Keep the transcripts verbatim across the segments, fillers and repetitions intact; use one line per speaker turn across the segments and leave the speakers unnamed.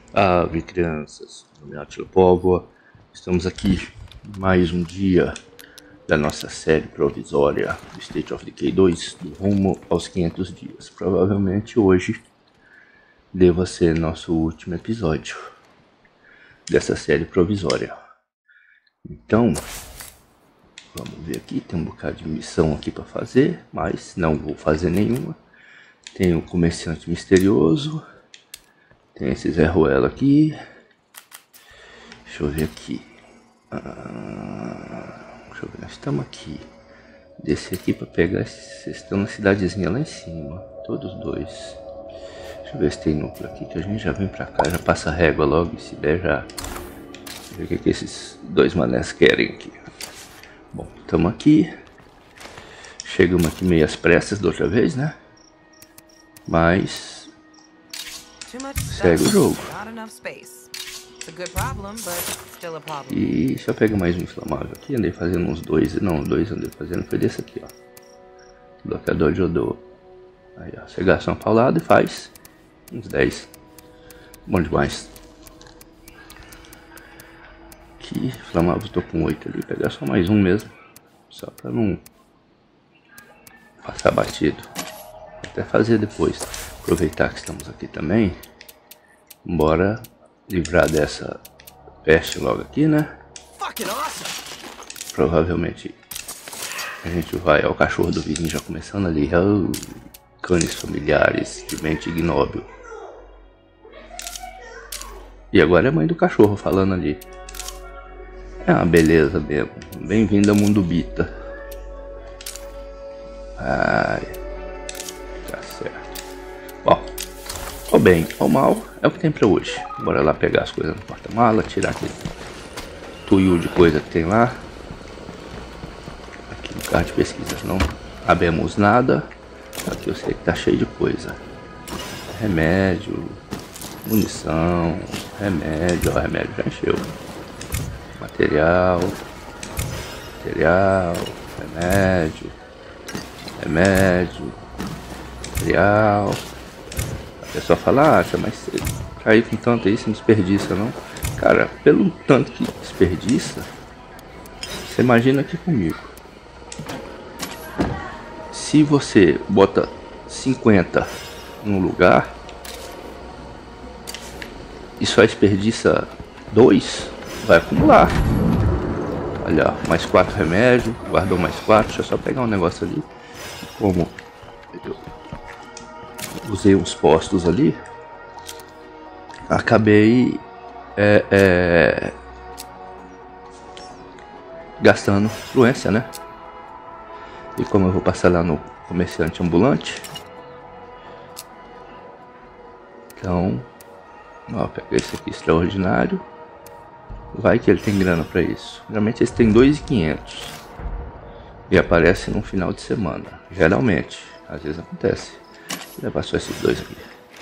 Ave crianças, meu nome é Átila Póvoa. Estamos aqui mais um dia da nossa série provisória do State of Decay dois, do rumo aos quinhentos dias. Provavelmente hoje deva ser nosso último episódio dessa série provisória. Então, vamos ver aqui, tem um bocado de missão aqui para fazer, mas não vou fazer nenhuma. Tem o comerciante misterioso. Tem esse Zé Ruelo aqui. Deixa eu ver aqui. Ah, deixa eu ver, nós estamos aqui. Descer aqui para pegar. Vocês estão na cidadezinha lá em cima. Todos dois. Deixa eu ver se tem núcleo aqui. Que a gente já vem pra cá. Já passa a régua logo. E se der já. Deixa eu ver o que, que esses dois manés querem aqui. Bom, estamos aqui. Chegamos aqui meio às pressas da outra vez, né? Mas. Segue o jogo. E deixa eu pegar mais um inflamável aqui. Andei fazendo uns dois. Não, dois andei fazendo. Foi desse aqui, ó. Bloqueador de odor. Aí, ó. Você gasta uma paulada e faz uns dez. Bom demais. Aqui, inflamável, tô com oito ali. Vou pegar só mais um mesmo. Só pra não passar batido. Vou até fazer depois. Aproveitar que estamos aqui também. Bora livrar dessa peste logo aqui, né? Provavelmente a gente vai ao cachorro do vizinho já começando ali. Oh, canes familiares de mente ignóbil. E agora é a mãe do cachorro falando ali. É uma beleza mesmo. Bem-vindo ao mundo Bita. Ai. Tá certo. Bom, ou bem ou mal, é o que tem pra hoje. Bora lá pegar as coisas no porta-mala, tirar aquele tuiu de coisa que tem lá. Aqui no carro de pesquisas não abemos nada. Aqui eu sei que tá cheio de coisa. Remédio, munição, remédio, ó, remédio já encheu. Material, material, remédio, remédio, material. A pessoa fala, acha, mas você cair com tanto aí, você não desperdiça não. Cara, pelo tanto que desperdiça, você imagina aqui comigo. Se você bota cinquenta num lugar e só desperdiça dois, vai acumular. Olha, mais quatro remédios, guardou mais quatro. Deixa eu só pegar um negócio ali. Como eu usei uns postos ali, acabei é, é, gastando influência, né? E como eu vou passar lá no comerciante ambulante, então, ó, pega esse aqui extraordinário. Vai que ele tem grana pra isso. Geralmente eles têm dois mil e quinhentos e aparece no final de semana. Geralmente, às vezes acontece. Vou levar só esses dois aqui.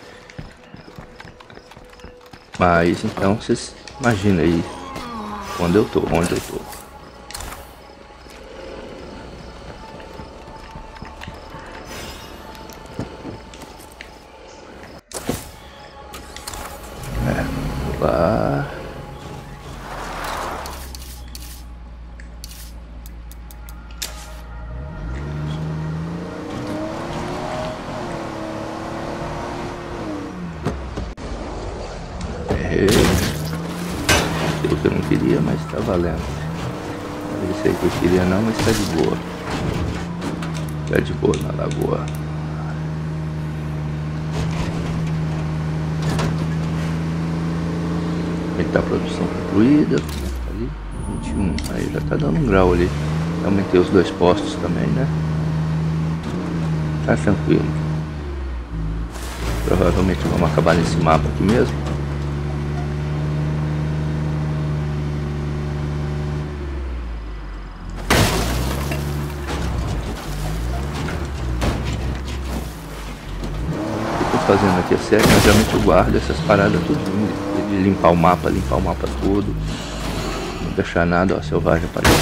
Mas então vocês imaginem aí onde eu tô, onde eu tô. É, lá. Aquilo que eu não queria, mas tá valendo. Não é isso aí que eu queria não, mas tá de boa. Tá de boa na lagoa. Aumentar a produção concluída. Ali, vinte e um. Aí já tá dando um grau ali. Aumentei os dois postos também, né? Tá tranquilo. Provavelmente vamos acabar nesse mapa aqui mesmo. Fazendo aqui a série, mas geralmente eu guardo essas paradas tudo, de limpar o mapa, limpar o mapa todo, não deixar nada, ó, selvagem aparecendo.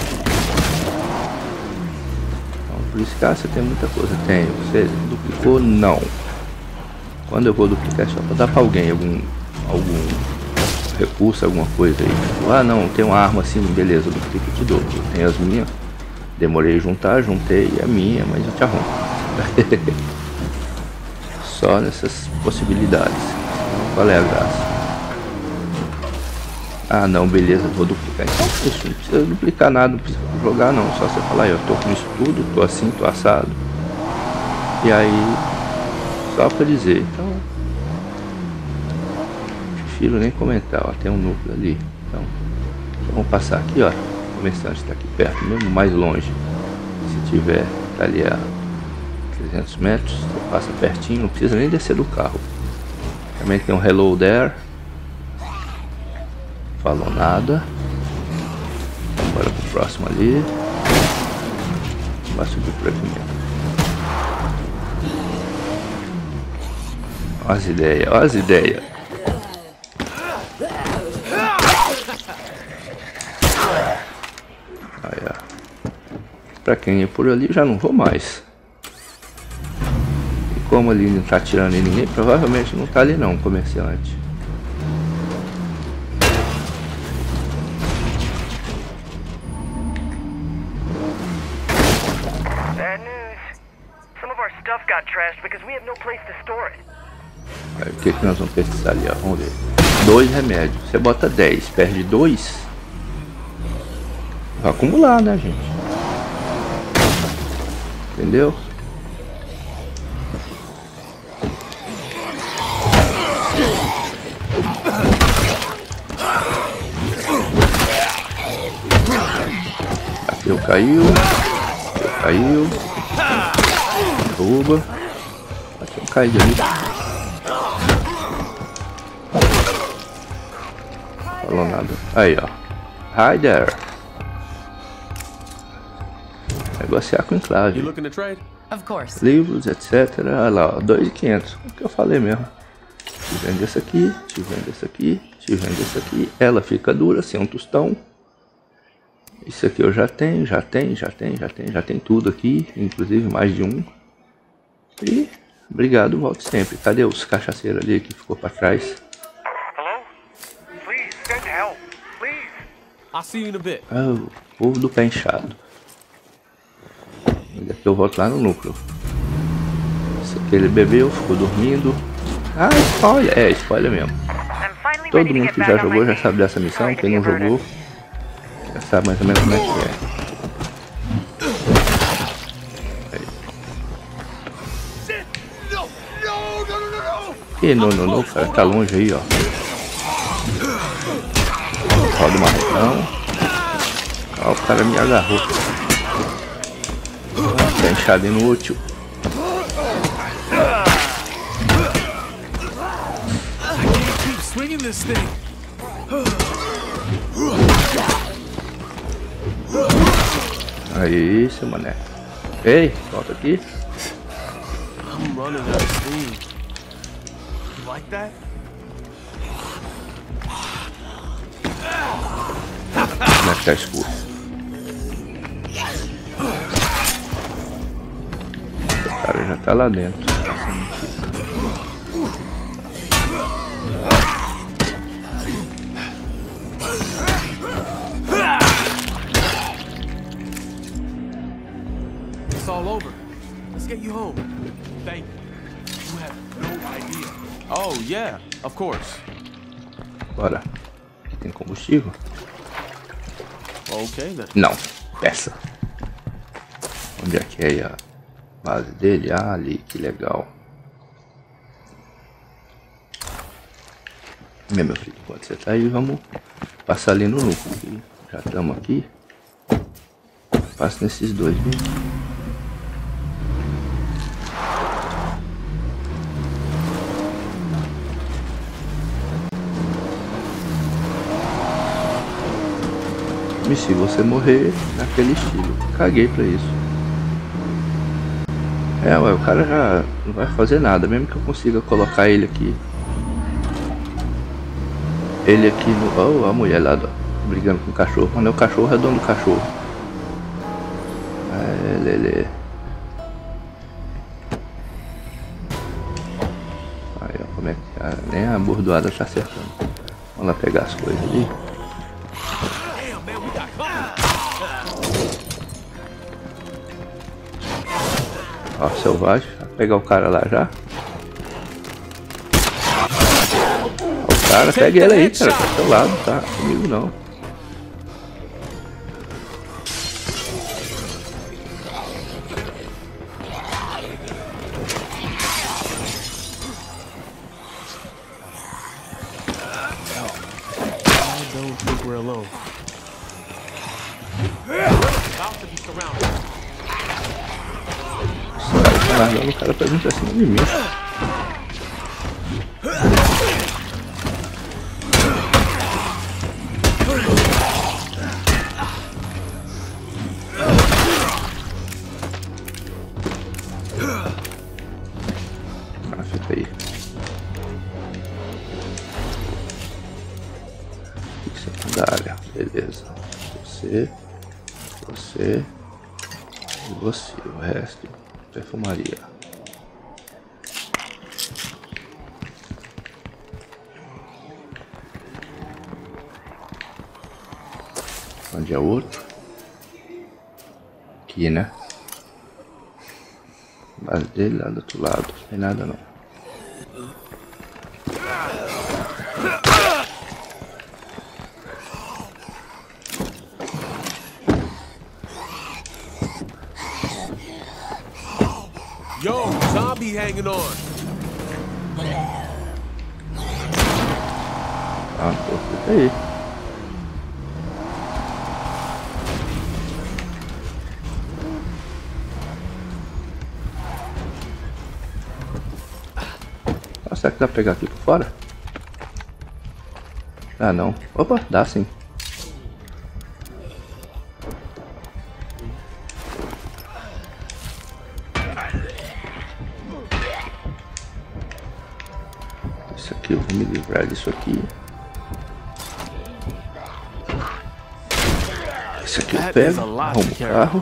Então, por isso que ah, você tem muita coisa, tem, você duplicou, não. Quando eu vou duplicar é só para dar para alguém, algum, algum recurso, alguma coisa aí. Tipo, ah não, tem uma arma assim, beleza, do que que eu te dou? Eu tenho as minhas, demorei a juntar, juntei a minha, mas eu te arrumo. Só nessas possibilidades. Qual é a graça? Ah não, beleza, vou duplicar. Então isso, não precisa duplicar nada, não precisa jogar não. Só você falar, eu tô com isso tudo, tô assim, tô assado. E aí, só pra dizer, então prefiro nem comentar, ó, tem um núcleo ali. Então, vamos passar aqui, ó. O comerciante está aqui perto, mesmo mais longe. Se tiver, tá ali a trezentos metros, você passa pertinho, não precisa nem descer do carro. Também tem um hello there. Falou nada. Bora pro próximo ali. Vai subir por aqui mesmo. Olha as ideias, olha as ideias. Aí, ó. Pra quem é por ali, já não vou mais. E como ali não tá tirando em ninguém, provavelmente não tá ali não, comerciante. Aí, o que que nós vamos pesquisar ali, ó? Vamos ver. Dois remédios. Você bota dez, perde dois. Vai acumular, né, gente? Entendeu? Aqui eu caiu. Eu caiu. Derruba. Aqui eu caí ali. Falou nada. Aí, ó. Hi there. Negociar com enclave. Livros, etcétera. Olha lá, ó. dois mil e quinhentos. O que eu falei mesmo. Te vende esse aqui, te vende esse aqui, te vende esse aqui. Ela fica dura, sem um tostão. Isso aqui eu já tenho, já tenho, já tenho, já tenho, já tem tudo aqui. Inclusive mais de um. E obrigado, volte sempre. Cadê os cachaceiros ali que ficou pra trás? Ah, o povo do pé inchado. E daqui eu volto lá no núcleo. Esse aqui ele bebeu, ficou dormindo. Ah, spoiler! É, spoiler mesmo. Todo mundo que já jogou já sabe dessa missão. Quem não jogou já sabe mais ou menos como é que é. E não, não, não, cara, tá longe aí, ó. Roda o marretão. Ó, o cara me agarrou. Tá inchado inútil. Aí, seu mané. Ei, volta aqui. Como é que tá escuro? O cara já tá lá dentro.
It's all over. Let's get you home. Thank you. You have no idea. Oh, yeah, of course.
Bora. Aqui tem combustível?
Okay, then.
Não, peça. Onde é que é a base dele? Ah, ali, que legal. Meu, meu filho, enquanto você tá aí, vamos passar ali no núcleo. Já estamos aqui. Passa nesses dois, viu? E se você morrer naquele estilo, caguei pra isso. É, ué, o cara já não vai fazer nada, mesmo que eu consiga colocar ele aqui. Ele aqui no... Oh, a mulher lá do... brigando com o cachorro. Quando é o cachorro, é dono do cachorro. É, lelê. Aí, ó, como é que Cara, nem a bordoada tá acertando. Vamos lá pegar as coisas ali. Ó, selvagem. Vai pegar o cara lá já. Ó, o cara, pega ele aí, cara. Tá do seu lado, tá? Comigo não. O cara tá vindo pra cima de mim. Ah, fica aí. Secundária, beleza. Você, você e você. O resto, perfumaria. Onde é o outro? Aqui, né? Base dele lá do outro lado. Não tem nada não.
Yo, zombie hanging on.
Ah, pô, fica aí. Ah, será que dá pra pegar aqui por fora? Ah, não. Opa, dá sim. Isso aqui, eu vou me livrar disso aqui. Isso aqui eu pego, arrumo o carro.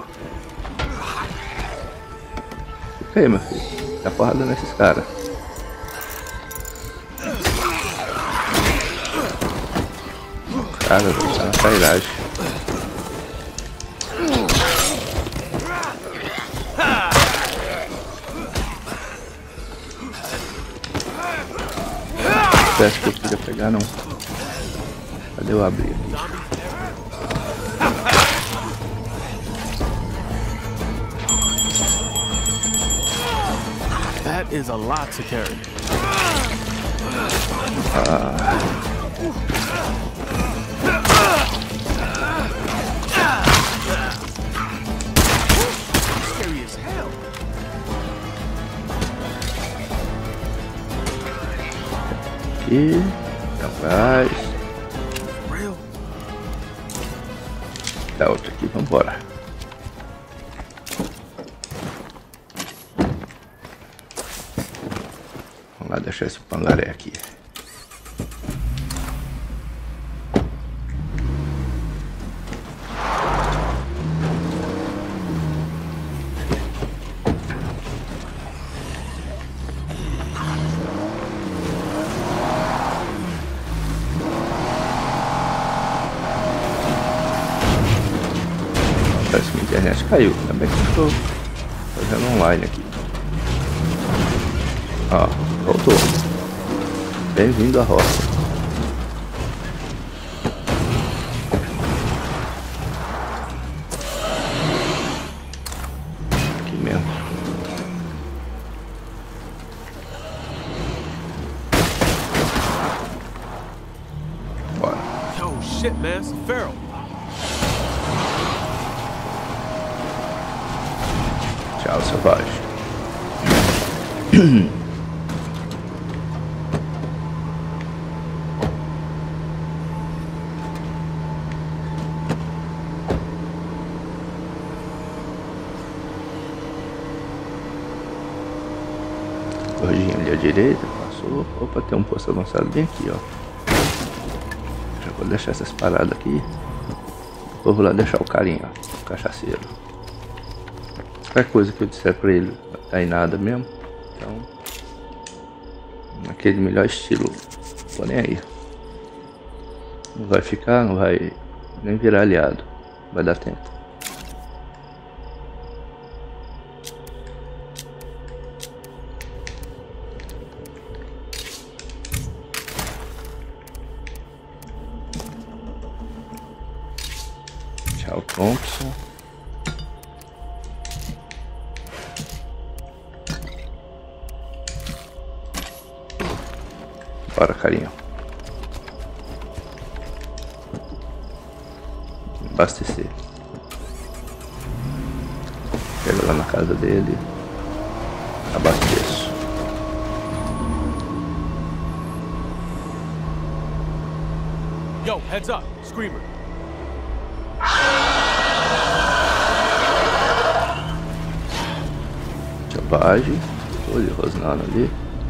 Fica aí, meu filho. Dá porrada nesses caras. Cara, tá na trairagem. Parece que eu queria pegar, não. Cadê eu abrir aqui?
That is a lot to carry.
Ah.
Scary as hell.
Aqui, atrás.
Real.
Da outra aqui, vambora. Vamos lá deixar esse pangaré aqui. Parece que a internet caiu, ainda bem que eu estou fazendo online aqui. Ó, voltou. Bem-vindo à roça. Aqui mesmo. Bora.
Oh shit, man, it's a feral.
Tchau, selvagem. Corridinha ali à direita, passou. Opa, tem um posto avançado bem aqui, ó. Já vou deixar essas paradas aqui. Eu vou lá deixar o carinha, ó, o cachaceiro. Qualquer coisa que eu disser pra ele, não tá em nada mesmo. Então, Aquele melhor estilo. Tô nem aí. Não vai ficar, não vai nem virar aliado. Vai dar tempo. Tchau, Thompson. Bora, carinha. Abastecer. Chega lá na casa dele. Abasteço.
Yo, heads up, Screamer.
Chapagem. Tô ali rosnando ali.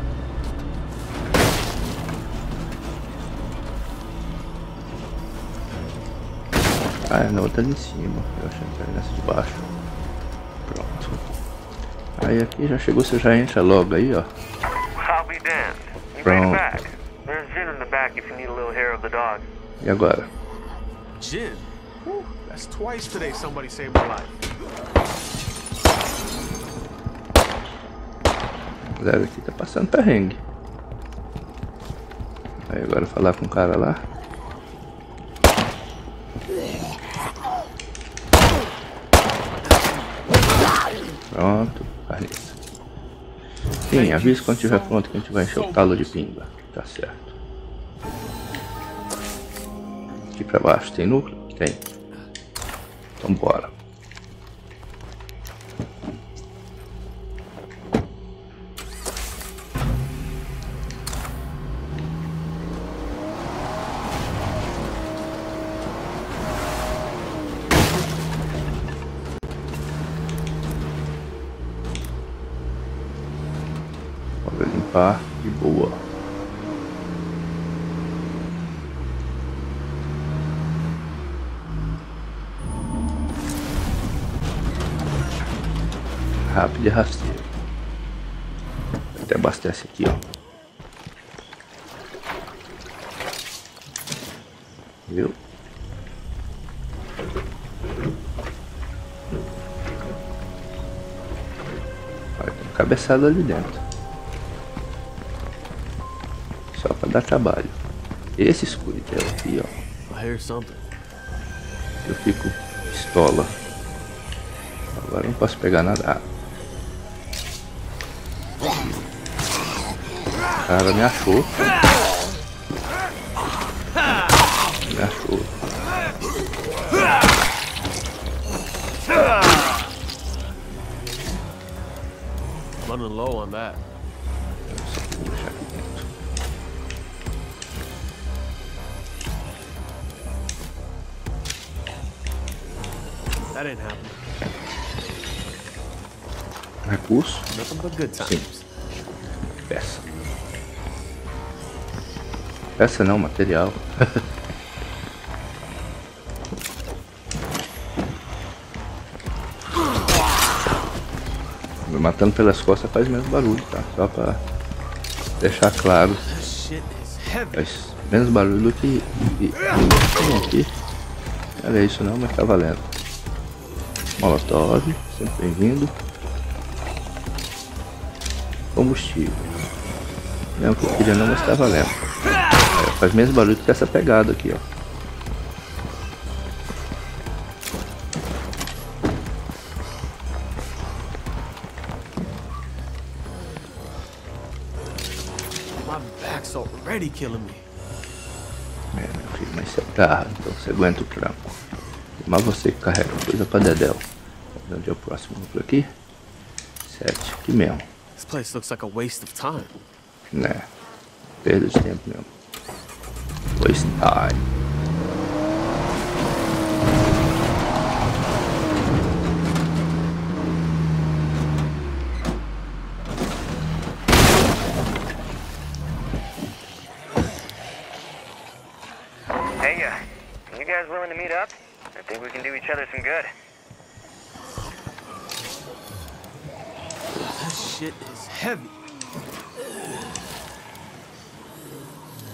Ah, é na outra ali em cima. Eu achei que era nessa de baixo. Pronto. Aí aqui já chegou, você já entra logo aí, ó. Pronto. E agora?
Gin? Whew, that's twice today somebody saved my life.
A galera aqui tá passando perrengue. Aí agora falar com o cara lá. Pronto, carniça. Sim, avisa quando estiver pronto que a gente vai encher o talo de pinga. Tá certo. Aqui pra baixo tem núcleo? Tem. Então bora. Bora limpar de boa. Rápido e rasteiro. Até abastece aqui, ó. Viu? Olha, tem um cabeçado ali dentro. Só pra dar trabalho. Esse escuridão aqui, ó.
I hear something.
Eu fico pistola. Agora não posso pegar nada. Ah. O cara me achou. Me achou.
Running low on that.
Só que vou deixar aqui dentro.
That ain't happening.
Recurso?
Nothing but good times.
Sim. Peça. Peça não, material. Me matando pelas costas faz menos barulho, tá? Só pra deixar claro.
This shit is heavy.
Faz menos barulho do que, que, que tem aqui. Não é isso não, mas tá valendo. Molotov, sempre bem-vindo. Combustível. Não que eu queria não, mas tá valendo. É, faz menos barulho que essa pegada aqui, ó.
My back's already killing me.
É, meu filho, mas você tá, então você aguenta o trampo. Mas você que carrega coisa pra dedéu. Onde é o próximo núcleo aqui? Sete, aqui mesmo.
This place looks like a waste of time.
Né? Perda de tempo mesmo. Waste time.
Hey, uh, you guys willing to meet up? I think we can do each other some good.
This shit is heavy.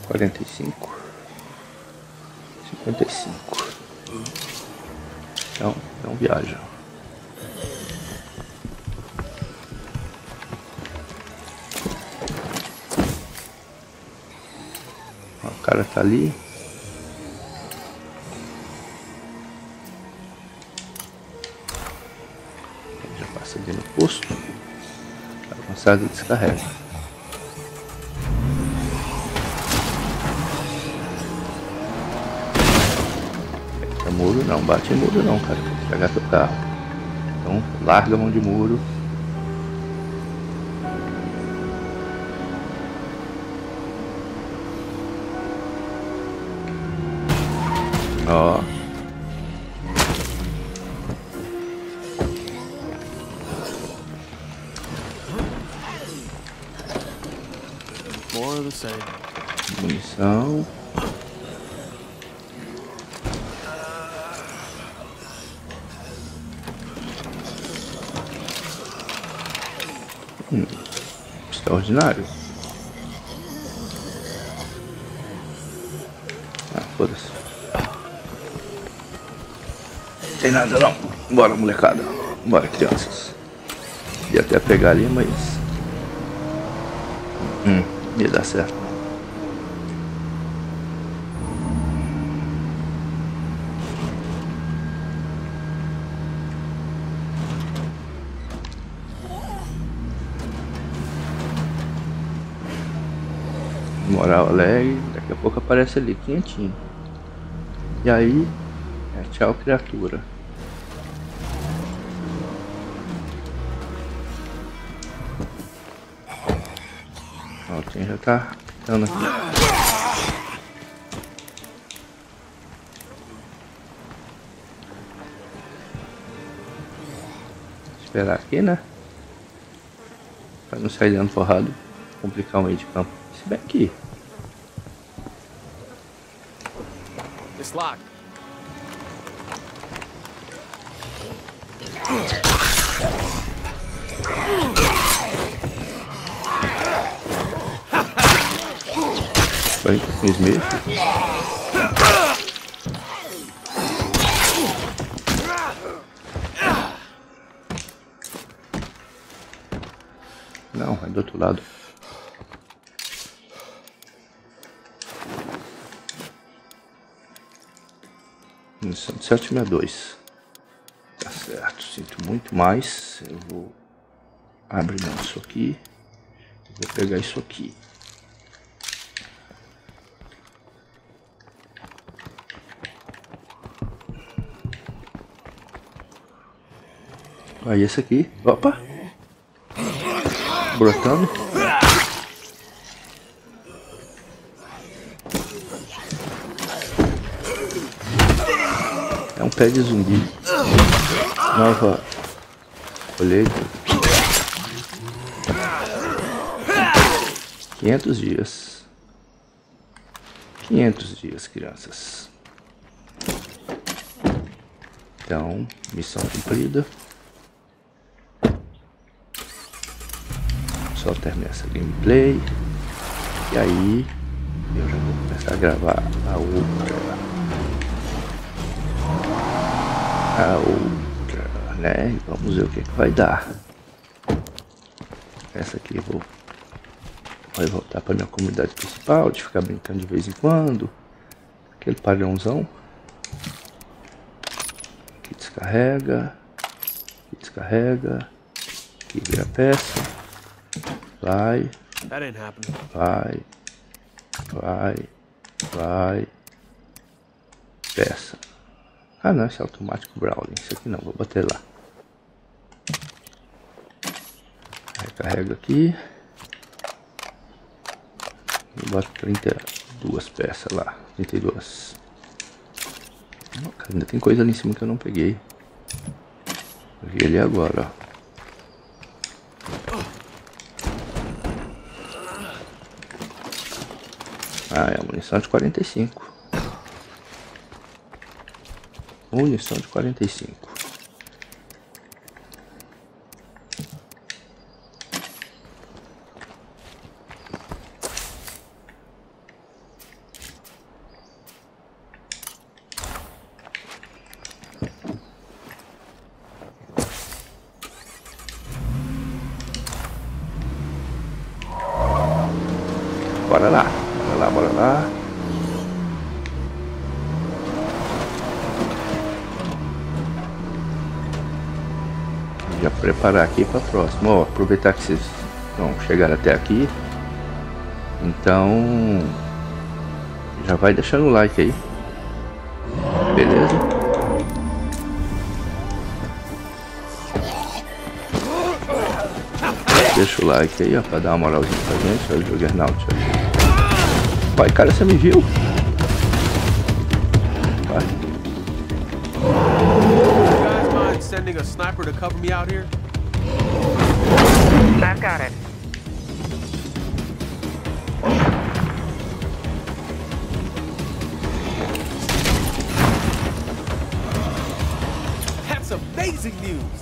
quarenta e cinco. cinquenta e cinco. Então, não viaja. Ó, o cara tá ali. Já passa ali no posto. Avançado e descarrega. Muro não, bate em muro não, cara, tem que pegar teu carro. Então larga a mão de muro. Ó.
More of the same.
Munição. Hum, extraordinário. Ah, foda-se. Tem nada não. Bora, molecada. Bora, crianças. Ia até pegar ali, mas... Hum, ia dar certo. Moral alegre, daqui a pouco aparece ali, quentinho. E aí, é tchau criatura. Ó, quem já tá dando aqui. Esperar aqui, né? Pra não sair dando porrada, complicar o meio de campo. Se bem aqui.
It's locked.
Vai, Smith. Não, é do outro lado. Missão de sete sessenta e dois. Tá certo, sinto muito mais. Eu vou abrir isso aqui. Vou pegar isso aqui. Aí esse aqui, opa, brotando. É um pé de zumbi. Nova colheita. quinhentos dias. quinhentos dias, crianças. Então, missão cumprida. Só terminar essa gameplay. E aí eu já vou começar a gravar a outra. A outra, né? Vamos ver o que, que vai dar. Essa aqui eu vou, vou voltar para minha comunidade principal, de ficar brincando de vez em quando. Aquele padrãozão. Aqui descarrega. Aqui descarrega. Aqui vira peça. Vai, vai, vai, vai, peça. Ah não, esse é automático Brawling, esse aqui não, vou bater lá. Recarrega aqui. E boto trinta e duas peças lá, trinta e duas. Ainda tem coisa ali em cima que eu não peguei. Peguei ali agora, ó. Ah, é a munição de quarenta e cinco. Munição de quarenta e cinco. Bora lá, bora lá, bora lá. Já preparar aqui para próxima. Ó, aproveitar que vocês vão chegar até aqui. Então, já vai deixando o like aí. Beleza? Deixa o like aí, ó, pra dar uma moralzinha pra gente. Olha o Juggernaut. Vai, cara, você me viu? Vai.
Sending a sniper to cover me out here?
I've got it.
That's amazing news.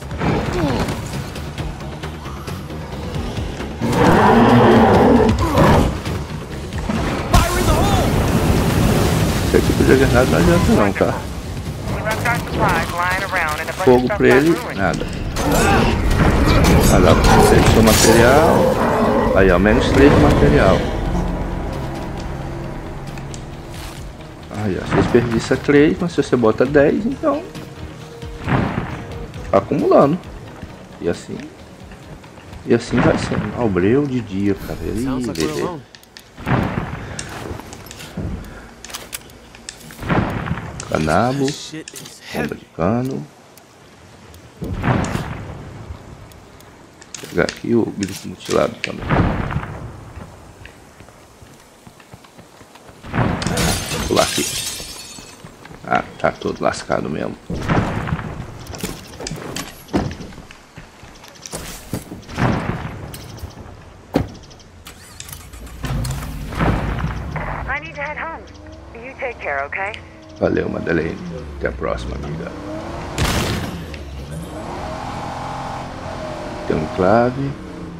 Fire in the hole.
Esse aqui do Juggernaut não adianta não, tá? Fogo pra ele, nada. Olha lá, você tem seu material. Aí, ó, menos três de material. Aí, ó, você desperdiça três, mas se você bota dez, então tá acumulando. E assim. E assim vai sendo. Ó, o breu de dia, cara. Ih, beleza. Canabo, bomba de cano. Vou pegar aqui o grito mutilado também. Vou pular aqui. Ah, tá todo lascado mesmo.
I need to head home. You take care, okay?
Valeu, Madeleine. Até a próxima, amiga. Tem um clave.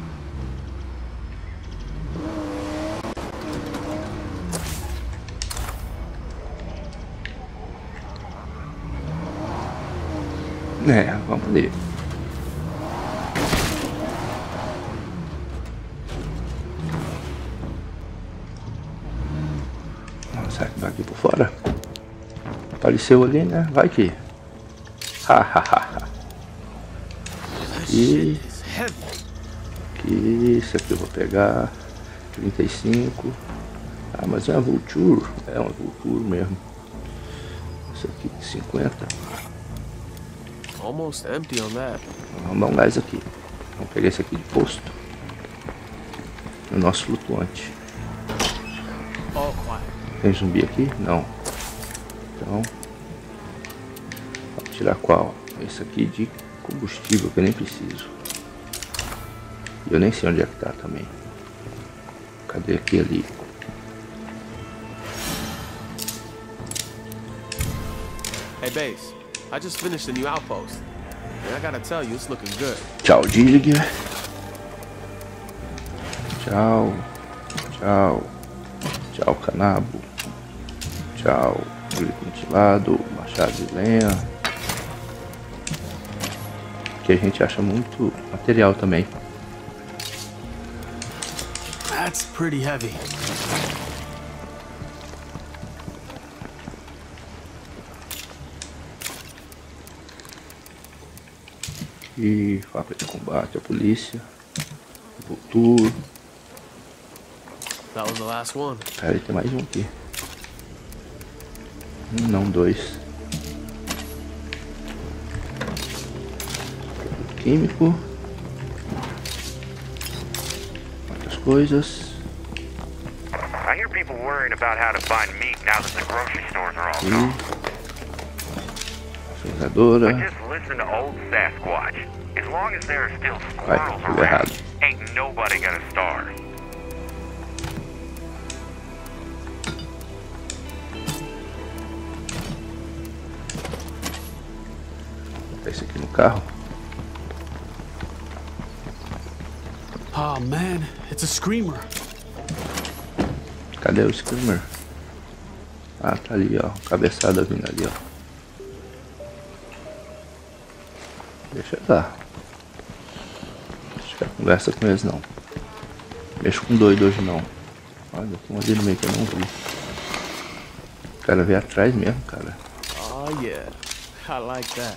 É, vamos ali. Será que vai aqui por fora? Apareceu ali, né? Vai que. Hahaha. E. Que isso aqui eu vou pegar. trinta e cinco. Ah, mas é uma Vulture. É uma Vulture mesmo. Isso aqui, cinquenta.
Almost empty on that.
Vamos dar um gás aqui. Vamos pegar esse aqui de posto. O nosso flutuante.
All quiet.
Tem zumbi aqui? Não. Então. Vamos tirar qual? Esse aqui de combustível que eu nem preciso. E eu nem sei onde é que tá também. Cadê aqui ali?
Hey, base. I just finished a new outpost. And I gotta tell you, it's looking good.
Tchau, Dilliger. Tchau. Tchau. Tchau, Canabo. Tchau, grito mutilado, machado de lenha. Que a gente acha muito material também.
That's pretty heavy.
E faca de combate, a polícia, Vulture.
That was the last one.
Peraí, tem mais um aqui. Um, não, dois. Químico. Outras coisas.
I hear people worrying about how to find meat now that the grocery stores are all
E.
gone.
Fuzadora.
Just listen to old Sasquatch. As long as there are still
Vai,
squirrels
tudo
around,
errado.
ain't nobody gonna starve.
Vou botar esse aqui no carro.
Oh man, it's a screamer.
Cadê o Screamer? Ah, tá ali, ó. Cabeçada vindo ali, ó. Deixa eu dar. Deixa eu conversa com eles não. Mexo com doido hoje não. Olha, tem um ali no meio que eu não vi. O cara veio atrás mesmo, cara.
Oh yeah, I like that.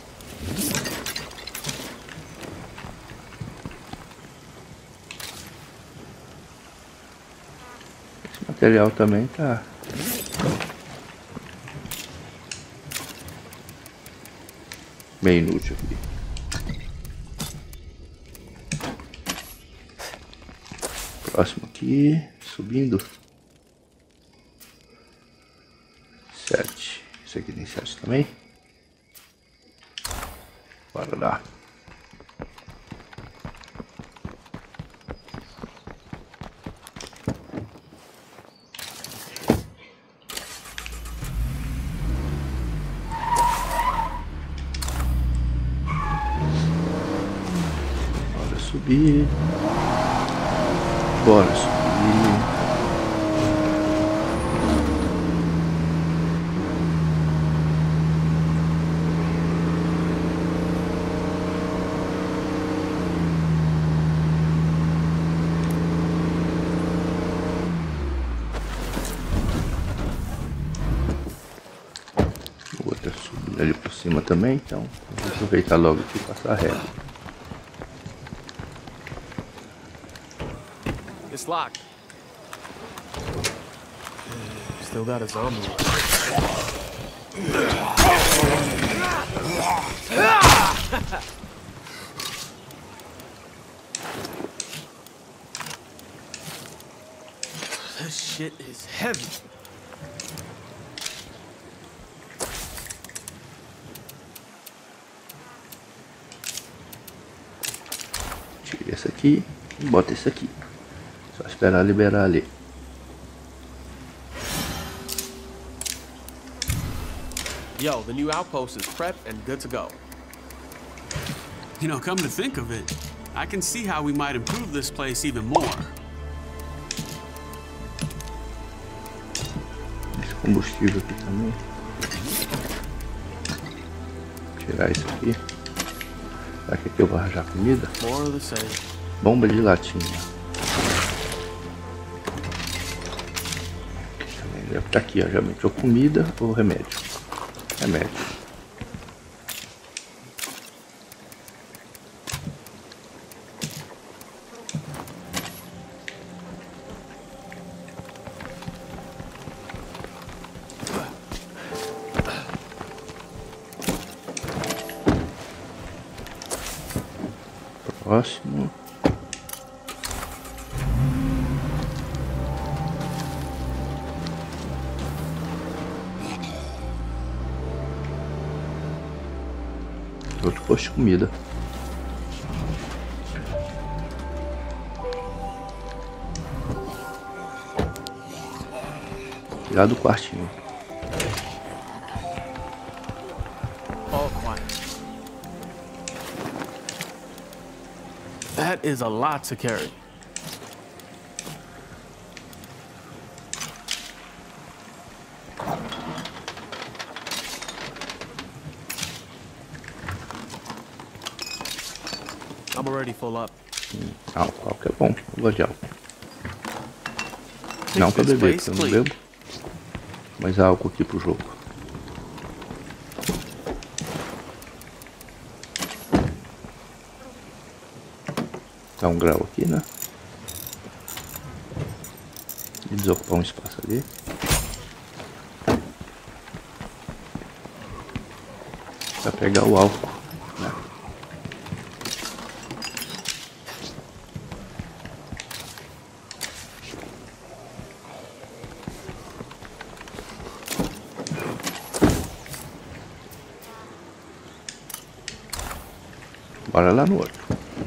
Esse material também tá meio inútil aqui. Próximo aqui, subindo. Sete. Esse aqui tem sete também. Bora lá. Bora subir. Bora subir. O outro é subindo ali por cima também, então vou aproveitar logo aqui e passar reto.
It's locked. Still got a zombie. This shit is heavy.
Tira esse aqui e bota esse aqui. Só esperar liberar ali.
Yo, the new outpost is prepped and good to go.
You know, come to think of it, I can see how we might improve this place even more.
Esse combustível aqui também. Tirar isso aqui. Será que aqui eu vou arranjar comida?
More of the same.
Bomba de latinha. Deve estar aqui, ó. Já meteu comida ou remédio? Remédio. Próximo. Outro posto de comida. Tirar do quartinho.
All quiet. That is a lot to carry. I'm already full up.
Hum, álcool, álcool é bom. Eu gosto de álcool. Não pra beber, porque eu não bebo. Mas álcool aqui pro jogo. Dá um grau aqui, né? E desocupar um espaço ali. Pra pegar o álcool, né? Bora lá no outro.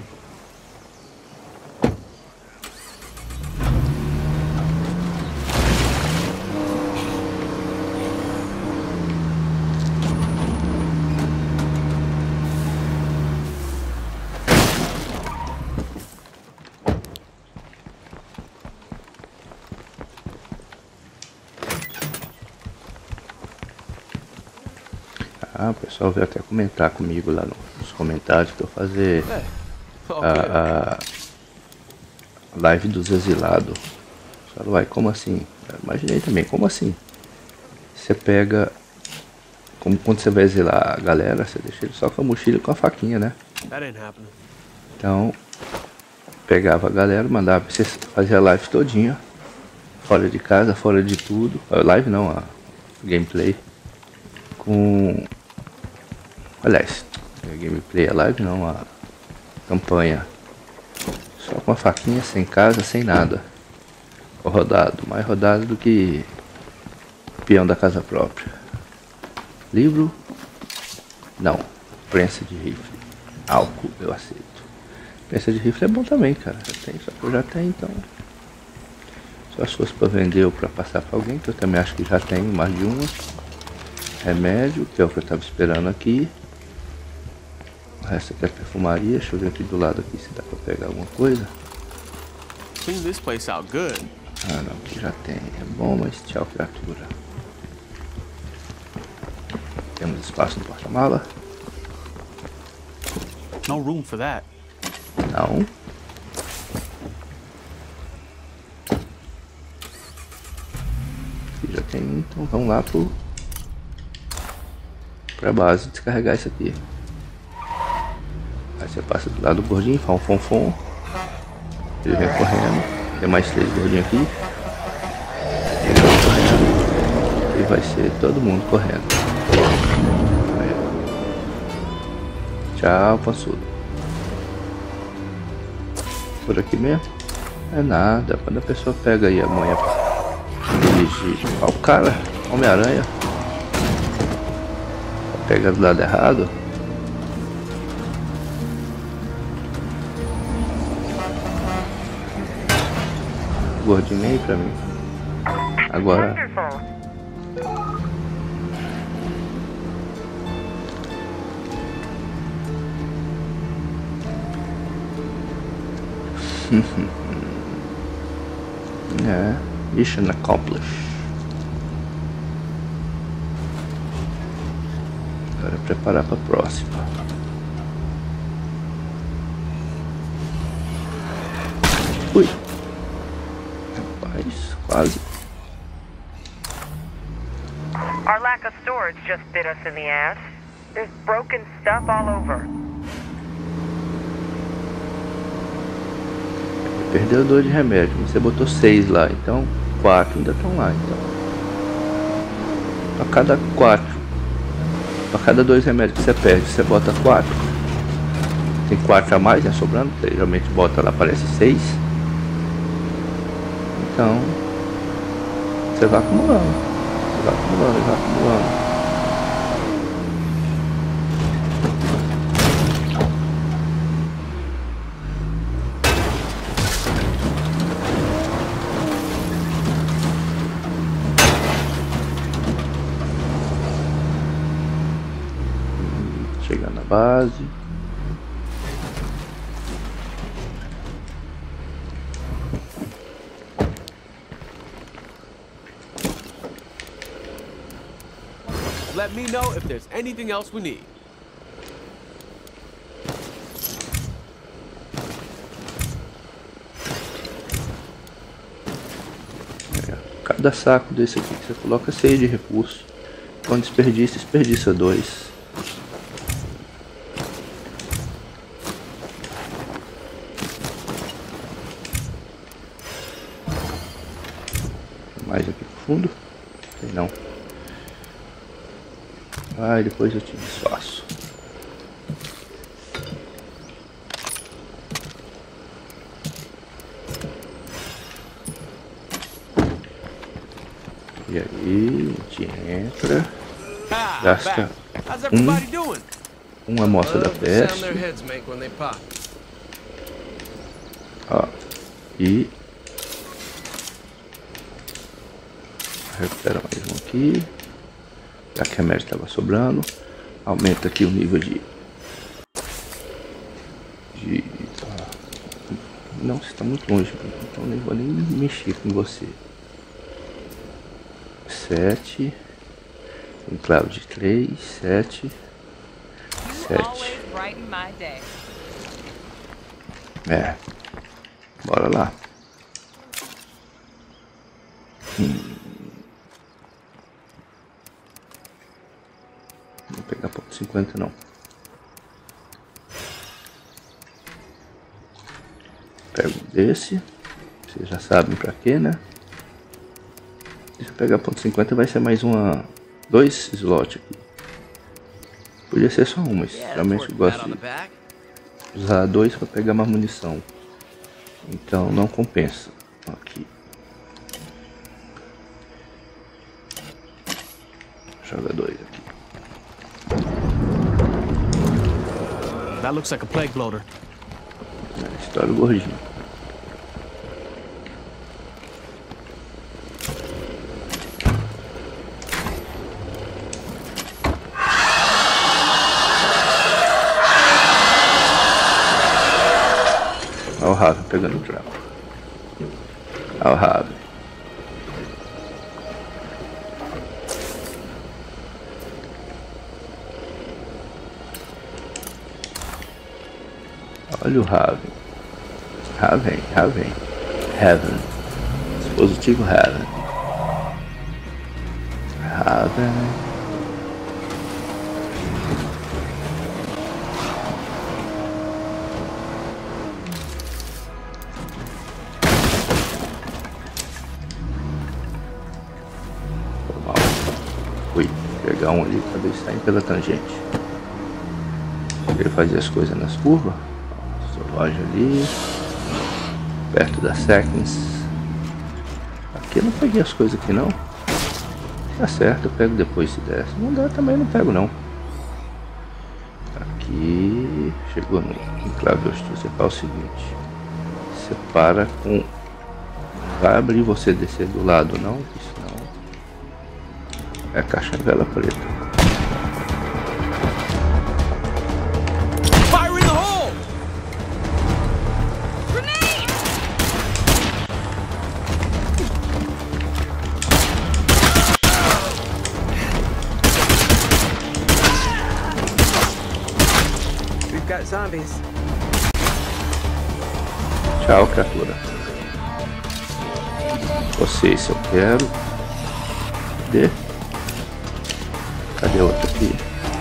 Ah, o pessoal veio até comentar comigo lá nos comentários que eu fazer
Hey. Okay.
a, a live dos exilados Fala, uai, como assim? Eu imaginei também, como assim? Você pega, como quando você vai zelar a galera, você deixa ele só com a mochila e com a faquinha, né?
That ain't happening.
Então, pegava a galera, mandava, você fazia a live todinha, fora de casa, fora de tudo. A live não, a gameplay. Com... Aliás, a gameplay, a live não, a campanha. Só com a faquinha, sem casa, sem nada. Rodado, mais rodado do que peão da casa própria. Livro? Não. Prensa de rifle. Álcool, eu aceito. Prensa de rifle é bom também, cara. Já tem, só que eu já tenho, então. Só se fosse pra vender ou pra passar pra alguém, que eu também acho que já tenho mais de uma. Remédio, que é o que eu tava esperando aqui. O resto aqui é perfumaria. Deixa eu ver aqui do lado aqui se dá pra pegar alguma coisa.
Clean this place out good.
Ah não, que já tem. É bom, mas tchau, criatura. Temos espaço no porta-mala?
No room for that.
Não. Aqui já tem, então vamos lá pro... pra base descarregar isso aqui. Aí você passa do lado do gordinho, faz um fonfon. Ele vem correndo. Tem mais três gordinhos aqui. Ele vai correndo. E vai ser todo mundo correndo. Aí. Tchau, pançudo. Por aqui mesmo? É nada. Quando a pessoa pega aí a manha pra dirigir. Ó, o cara, Homem-Aranha. Pega do lado errado. Gordinho aí pra mim. Agora. É, mission accomplished. Agora é preparar pra próxima. Ui. Quase.
Our lack of storage just bit us in the ass. There's broken stuff all over.
Perdeu dois de remédio. Você botou seis lá, então quatro ainda estão lá. Então, a cada quatro, a cada dois remédios que você perde, você bota quatro. Tem quatro a mais, né? Sobrando. Você geralmente bota lá, aparece seis. Então você vai acumulando, você vai acumulando, vai acumulando. Chegando na base.
Let me know if there's anything else we need.
É, cada saco desse aqui que você coloca cheio de recurso. Quando desperdiça, desperdiça dois. Mais aqui pro fundo? Sei não. Ah, e depois eu te desfaço. E aí, a gente entra. Gasta um, uma amostra da peste. Ó, e recupera mais um aqui. Já que a remédio estava sobrando, aumenta aqui o nível de... de ah, não, você está muito longe, então nem vou nem mexer com você. Sete, um cloud de três, sete, sete. É, bora lá. Hum. Não vou pegar ponto cinquenta não. Pego desse. Vocês já sabem pra quê, né? Deixa eu pegar ponto cinquenta, vai ser mais uma... Dois slots aqui. Podia ser só um, mas realmente eu gosto de usar dois para pegar mais munição. Então não compensa. Aqui. Joga dois aqui.
That looks like a plague bloater.
É, história do gordinho. Olha o Raven pegando o trapo. Olha o Raven. Olha o Raven. Raven, Raven. Heaven. Dispositivo Heaven. Raven. Fui pegar um ali, acabei saindo pela tangente. Ele fazia as coisas nas curvas. Loja ali, perto da Seconds. Aqui eu não peguei as coisas aqui não. Tá certo, eu pego depois se der. Se não der também não pego não. Aqui chegou no enclave hostil. Você faz o seguinte: você para com. Vai abrir você descer do lado não, porque senão é a caixa vela preta.
Zombies.
Tchau, criatura. Você, se eu quero. Cadê? Cadê outro aqui?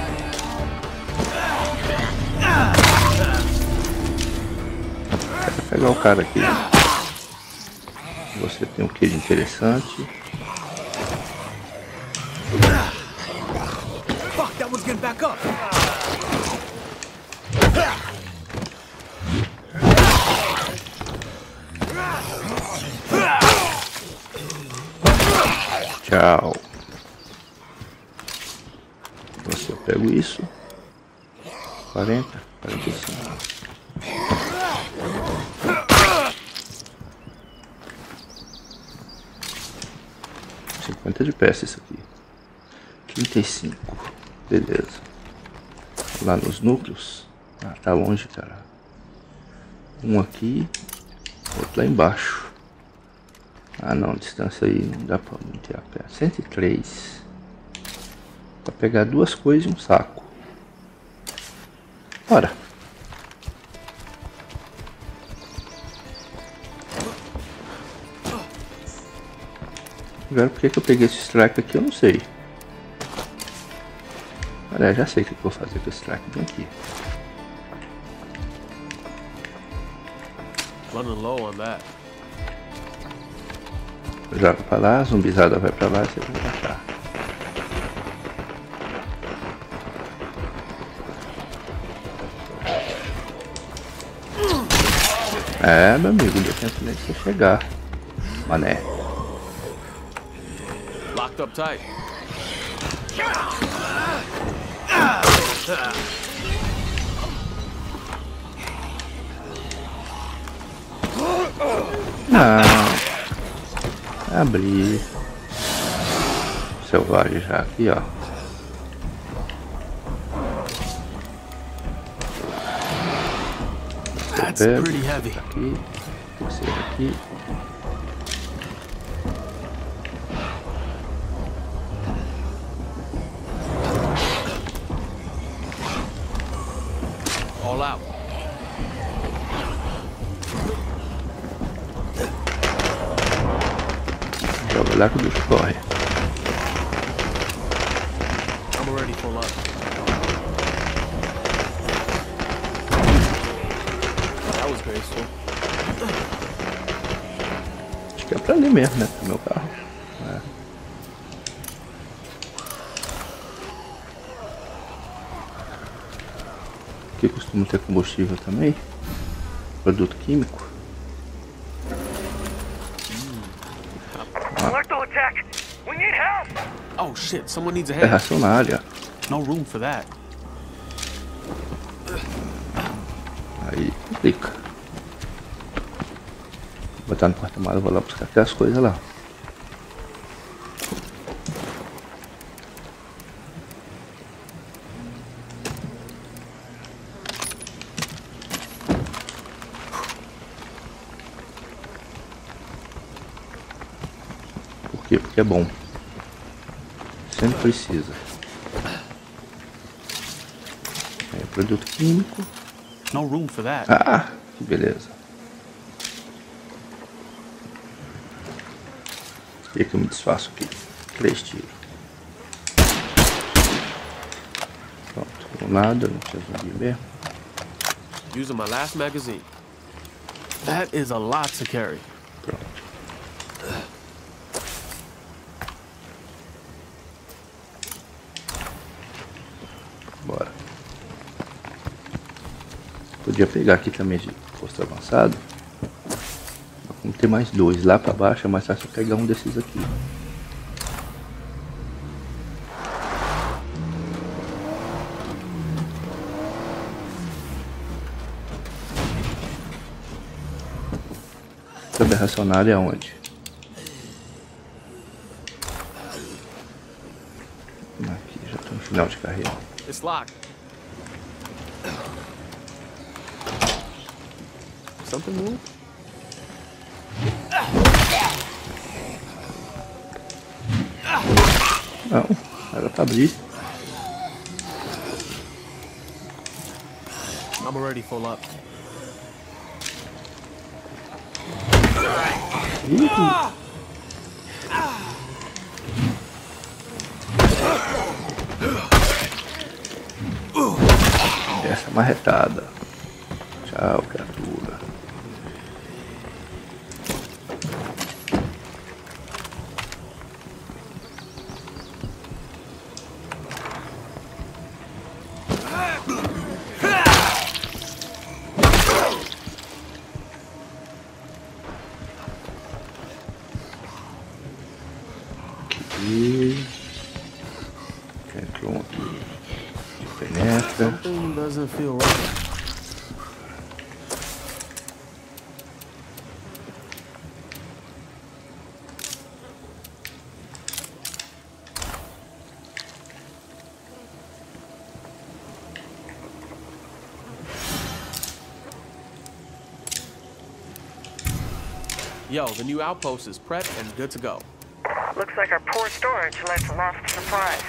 Quero pegar o cara aqui. Você tem um que de interessante.
Fuck, that one's getting back up.
Tchau. Você eu pego isso. quarenta, quarenta e cinco. cinquenta de peça isso aqui. trinta e cinco. Beleza. Lá nos núcleos. Ah, tá longe, cara. Um aqui, outro lá embaixo. Ah não, distância aí não dá pra manter a pé. cento e três. Pra pegar duas coisas e um saco. Bora. Agora por que que eu peguei esse strike aqui eu não sei. Olha, já sei o que eu vou fazer com esse strike bem aqui.
Running low on that.
Joga pra lá, a zumbizada vai pra lá e você vai pra cá. É, meu amigo, deu tempo nem de você chegar. Mané.
Locked up tight.
Não. Abrir. Selvagem já aqui, ó.
That's
Pego,
pretty heavy.
aqui, terceiro aqui.
All out.
lá que o bicho corre.
I'm already full up. That was graceful.
Acho que é pra ali mesmo, né? Pro meu carro. É. Aqui costuma ter combustível também. Produto químico.
Electro-attack! We need help!
Oh shit, someone needs a
É
hand.
racionária.
No room for that.
Aí complica. Vou botar no porta-malas, vou lá buscar aquelas coisas lá. Por quê? Porque é bom. Sempre precisa. É, produto químico.
No room for that.
Ah, que beleza. E que eu me desfaço aqui. Três tiros. Pronto, um lado, não precisa de mesmo.
Using my last magazine. That is a lot to carry.
Pronto. Bora. Podia pegar aqui também de posto avançado. Vamos ter mais dois. Lá pra baixo é mais fácil pegar um desses aqui. Câmera racionária é onde? Aqui, já tô no final de carreira.
It's locked. Something moved?
Não, era pra abrir.
I'm already full up.
Essa marretada. Tchau, criatura. Aqui. Entrou um aqui. Penetra.
Something doesn't feel right. Yo, the new outpost is prepped and good to go.
Looks like our poor storage lets lost supplies.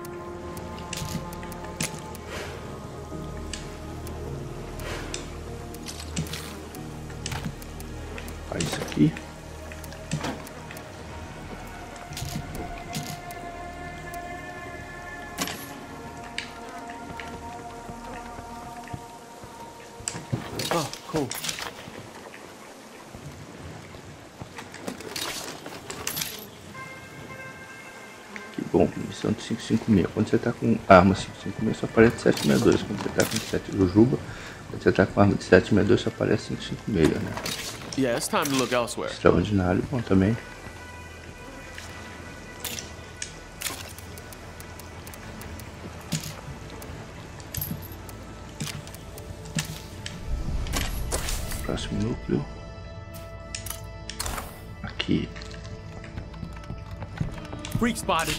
Faz isso aqui.
Oh, cool.
Que bom, missão de cinco cinco seis. Quando você tá com arma cinco cinco seis só aparece sete sessenta e dois. Quando você tá com sete Jujuba, quando você tá com arma de sete sessenta e dois só aparece cinco cinco seis, né?
Yeah, it's time to look elsewhere.
Extraordinário, bom também. Próximo núcleo. Aqui.
Freak spotted.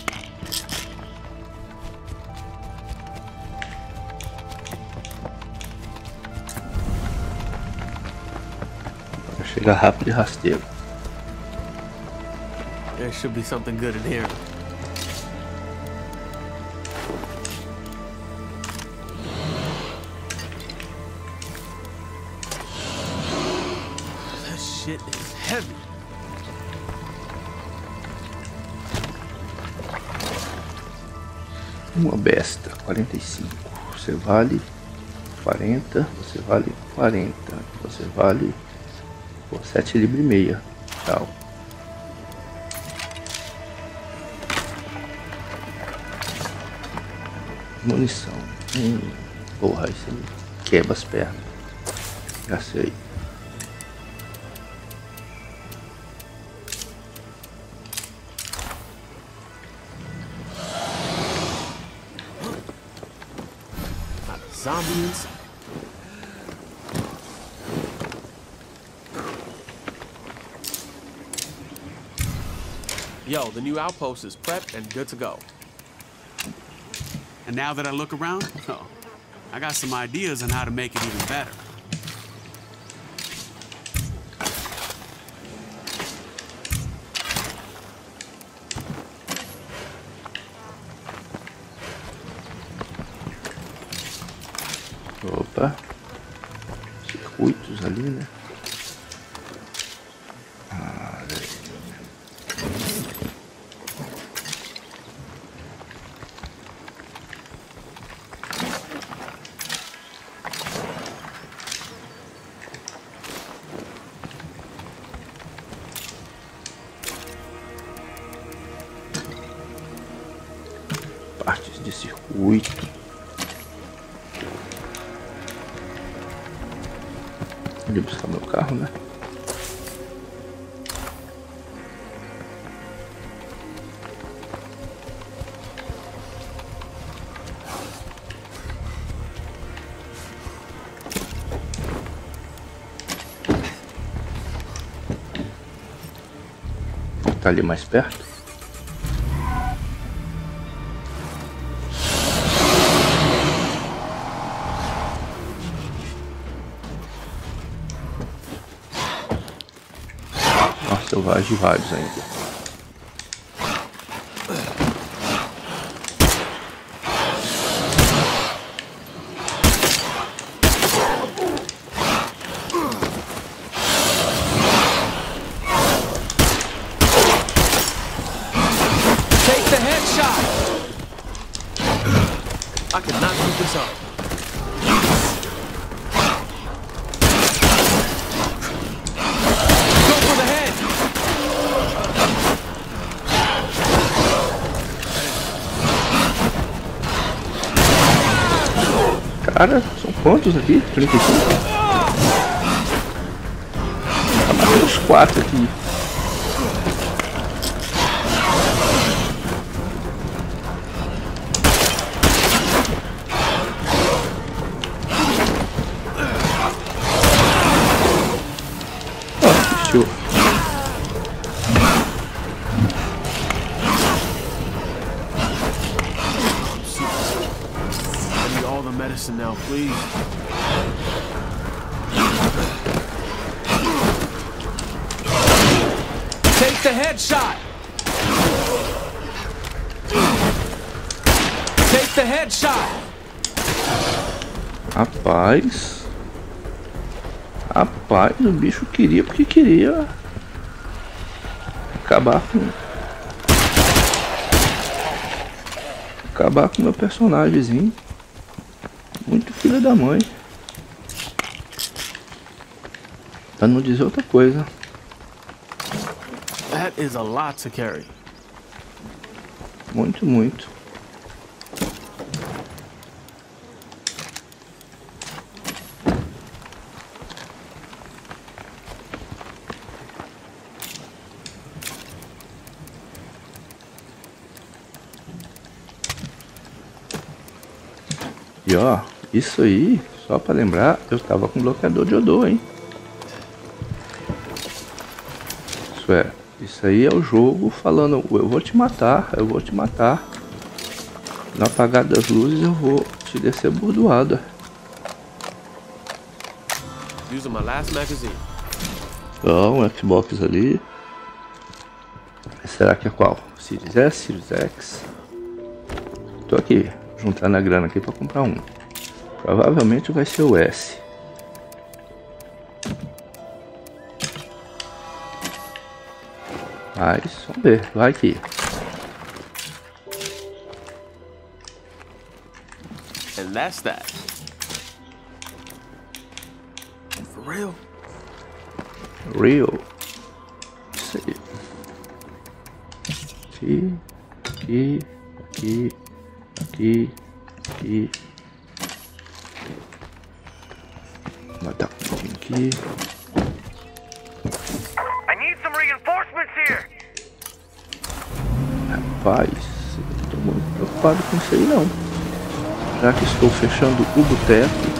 Para chegar rápido e rasteiro.
There should be something good in here. That shit is heavy.
Uma besta, quarenta e cinco. Você vale quarenta, você vale quarenta, você vale pô, sete libras e meia. Tchau. Munição. Hum, porra, isso aí quebra as pernas. Já sei.
Zombies. Yo, the new outpost is prepped and good to go.
And now that I look around, oh, I got some ideas on how to make it even better.
Opa, circuitos ali, né? Ah, partes de circuito. Vou buscar meu carro, né? Tá ali mais perto. Selvagem vários ainda.
Take the headshot. I cannot keep this up.
Cara, são quantos aqui? trinta e cinco? Tá matando os quatro aqui. Ó, assistiu.
Medicine now, please. Take the headshot. Take the headshot.
Rapaz. Rapaz, o bicho queria porque queria acabar com acabar com o meu personagemzinho. Muito filho da mãe. Pra não dizer outra coisa.
That is a lot to carry.
Muito, muito. E ó, isso aí, só pra lembrar, eu tava com bloqueador de odor, hein? Isso é, isso aí é o jogo falando, eu vou te matar, eu vou te matar. No apagar das luzes eu vou te descer bordoada.
Using my last magazine.
Ó, um Xbox ali. Será que é qual? Series S, Series X? Tô aqui, juntando a grana aqui pra comprar um. Provavelmente vai ser o S. Mas, vamos ver, vai que.
And that's that. For real?
Real. Isso aí. Aqui, aqui, aqui, aqui, aqui. Vou botar um pouquinho aqui.
I need some reinforcements here.
Rapaz, eu não tô muito preocupado com isso aí não. Já que estou fechando o boteco,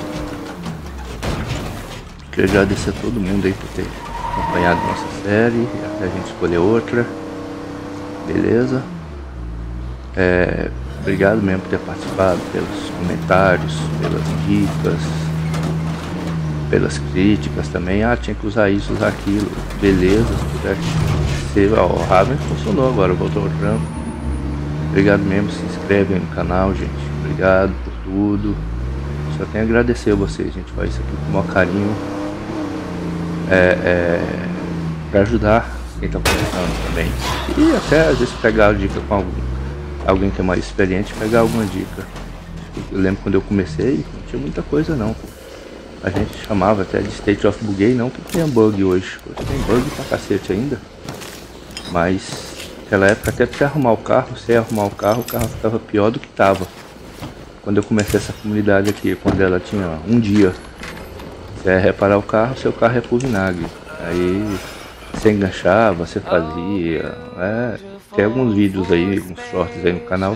queria agradecer a todo mundo aí por ter acompanhado nossa série e até a gente escolher outra. Beleza? É, obrigado mesmo por ter participado, pelos comentários, pelas dicas, pelas críticas também. Ah, tinha que usar isso, usar aquilo. Beleza, se puder ser. Ó, o Raven funcionou agora, voltou ao trampo. Obrigado mesmo, se inscreve aí no canal, gente. Obrigado por tudo. Só tenho a agradecer a vocês, a gente faz isso aqui com o maior carinho. É, é, pra ajudar quem tá começando também. E até às vezes pegar a dica com algum, alguém que é mais experiente, pegar alguma dica. Eu lembro quando eu comecei, não tinha muita coisa não. A gente chamava até de State of Bugay, não que tenha bug hoje. Hoje tem bug pra cacete ainda. Mas naquela época até pra você arrumar o carro, você ia arrumar o carro, o carro ficava pior do que tava. Quando eu comecei essa comunidade aqui, quando ela tinha um dia, você ia reparar o carro, seu carro ia pro vinagre. Aí você enganchava, você fazia. É, tem alguns vídeos aí, alguns shorts aí no canal.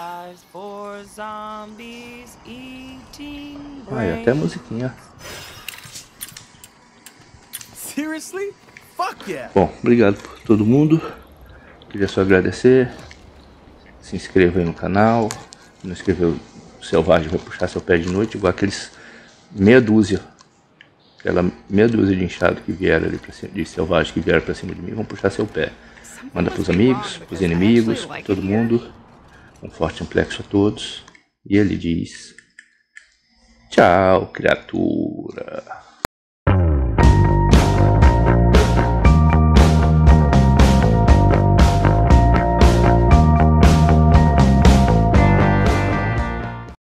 Ah, e até a musiquinha.
Seriously? Fuck yeah!
Bom, obrigado por todo mundo. Queria só agradecer. Se inscreva aí no canal. Se não inscreveu, o Selvagem vai puxar seu pé de noite, igual aqueles meia dúzia. Aquela meia dúzia de inchado que vieram ali pra cima, de Selvagem que vieram pra cima de mim, vão puxar seu pé. Manda pros amigos, pros inimigos, pra todo mundo. Um forte amplexo a todos. E ele diz: tchau, criatura.